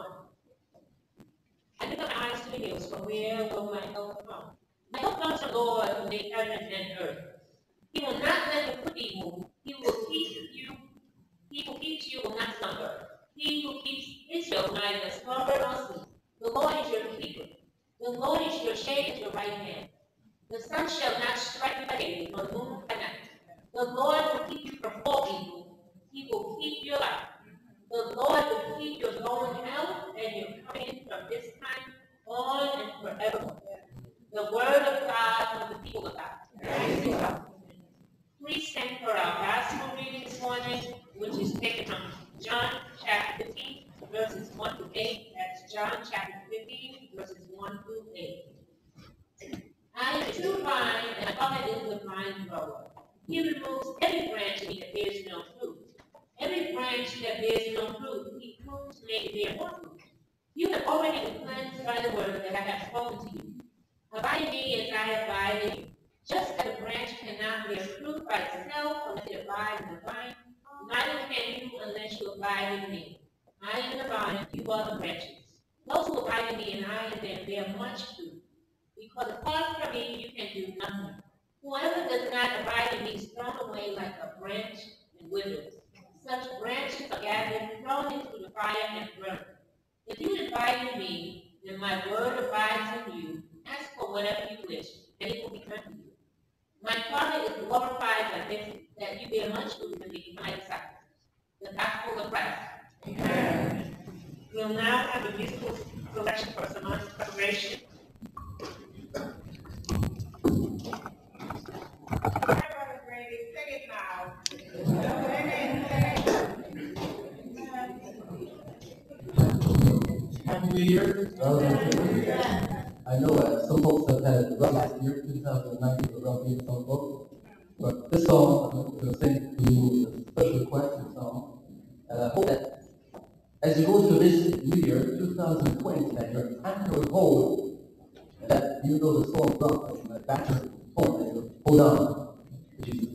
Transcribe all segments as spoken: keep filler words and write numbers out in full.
I lift up my eyes to the hills, from where will my help come? My help comes from the Lord who made heaven and earth. He will not let your foot be moved. He will keep you. He who keeps you will not slumber. He who keeps Israel will neither slumber nor sleep. The Lord is your keeper. The Lord is your shade at your right hand. The sun shall not strike you by day, nor the moon by night. The Lord will keep you from all evil. He will keep your life. The Lord will keep your going out and your coming in from this time on and forevermore. The word of God for the people of God. Please stand for our gospel reading this morning, which is taken from John chapter fifteen, verses one through eight. That's John chapter fifteen, verses one through eight. I am the true vine, and the Father is the vine grower. He removes every branch in me that bears no fruit. Every branch that bears no fruit, he prunes to make it bear more fruit. You have already been cleansed by the word that I have spoken to you. Abide in me as I abide in you. Just as a branch cannot bear fruit by itself unless it abides in the vine, neither can you unless you abide in me. I am the vine, you are the branches. Those who abide in me and I in them bear much fruit, because apart from me you can do nothing. Whoever does not abide in me is thrown away like a branch and withers. Such branches are gathered, thrown into the fire, and burned. If you abide in me, then my word abides in you. Ask for whatever you wish, and it will be done for you. My Father is glorified by this, that you bear much fruit and become my disciples. The gospel of Christ. Amen. We'll now have a musical selection for some preparation. Brother Grady, sing it now. Happy New Year. I know that some folks have had a rough last year, two thousand nineteen was a rough year for some folks. But this song, I'm going to sing to you a special request song. And I hope that as you go through this new year, two thousand twenty, that your anchor hold, that even though the storm comes, that anchor hold, that you hold on to Jesus.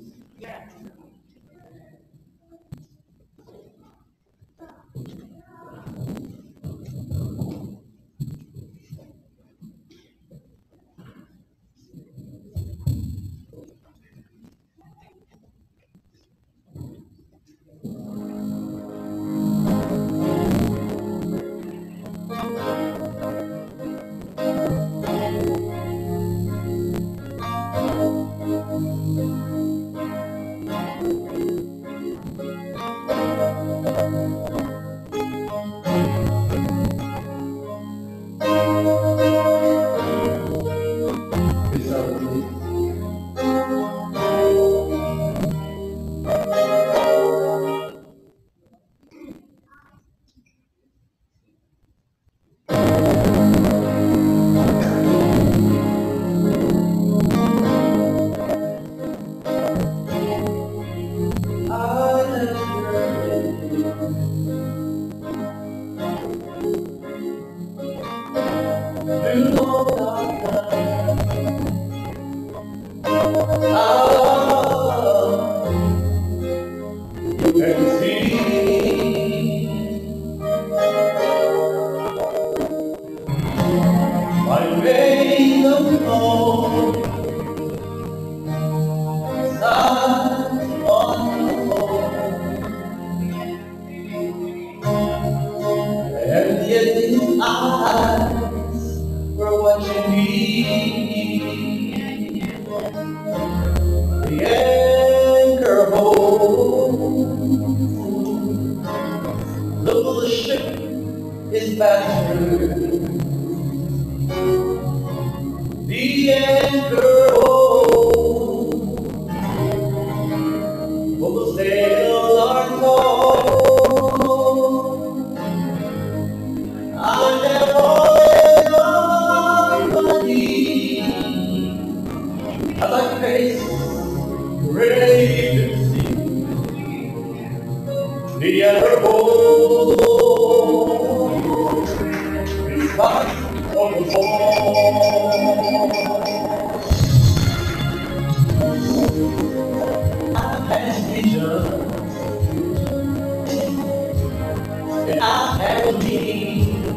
I have a dream.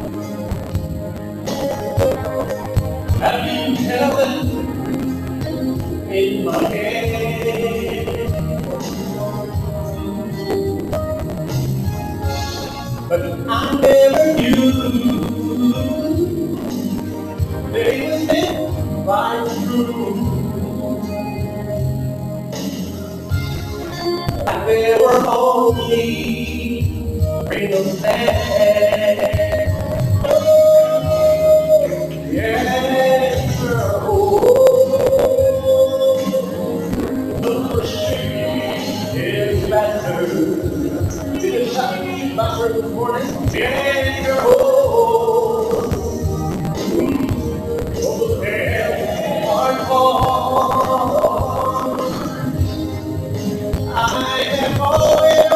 see heaven in my head. But I never knew they were meant right through. Like they were only rings back. Yes, sir. The shade is better. Did you shot me my shirt this morning? Yeah, you're old. Oh, damn, hard fall. I am always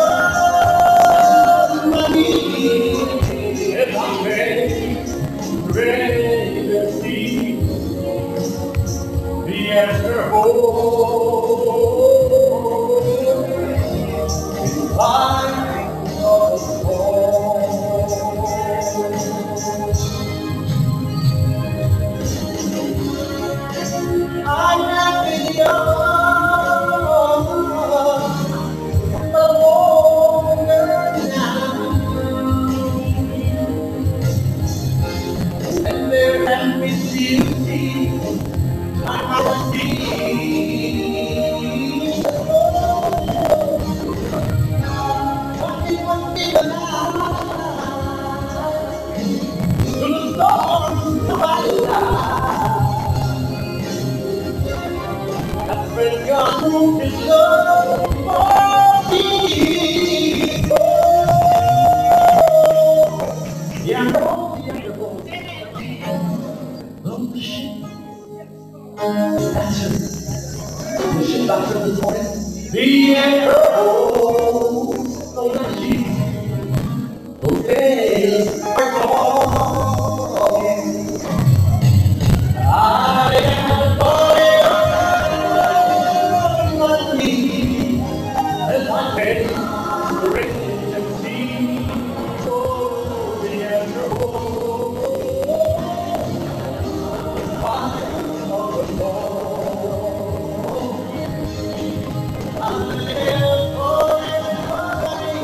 on my knees. If I'm ready, ready to see the answer home. Life of the fall. I have been young, but older now, and there have been beauty I can't see. What it was given out to the storms of our life. That's when God proved His love for me. Yeah, I know, yeah, I know. Love the ship. That's just the ship I heard this morning. The anchor holds so that she obeys her call. I am falling on my knees as I face the raging sea. Oh, the anchor holds the fire of the Lord. I am falling on my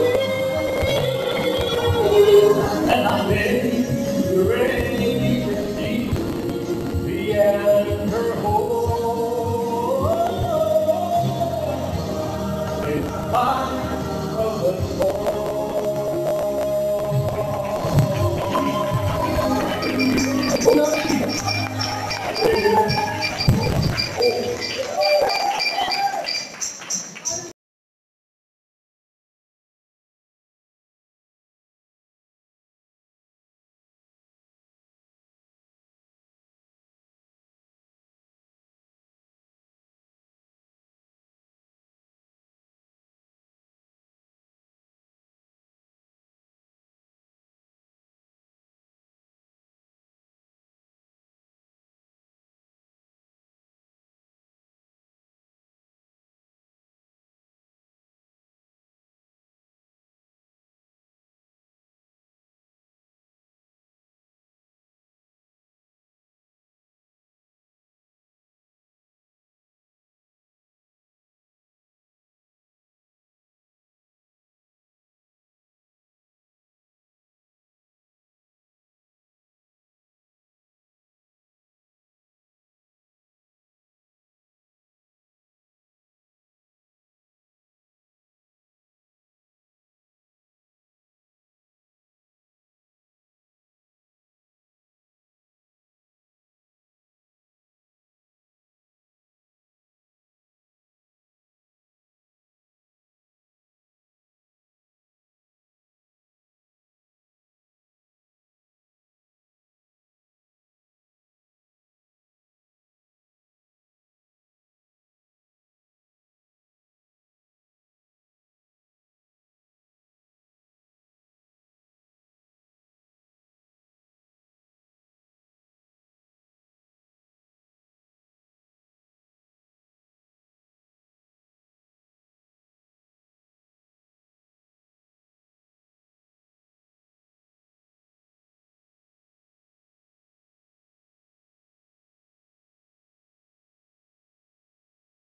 knees and I face the raging sea. The anchor holds is fire of the Lord.